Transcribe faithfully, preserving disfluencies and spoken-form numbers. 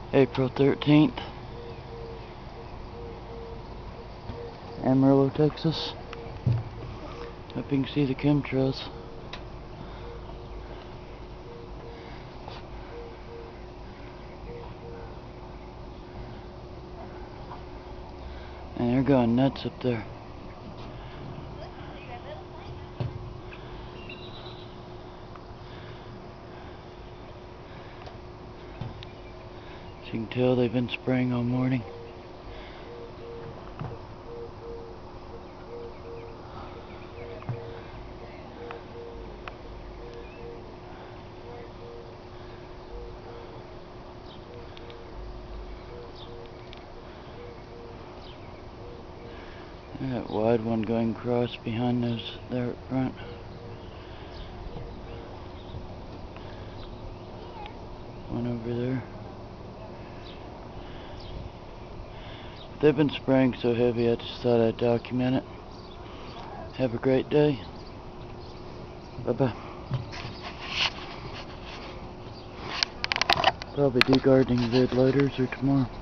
April thirteenth, Amarillo, Texas. Hope you can see the chemtrails. And they're going nuts up there. As you can tell, they've been spraying all morning. And that wide one going across behind those there up front. One over there. They've been spraying so heavy, I just thought I'd document it. Have a great day. Bye-bye. Probably do gardening vid later or tomorrow.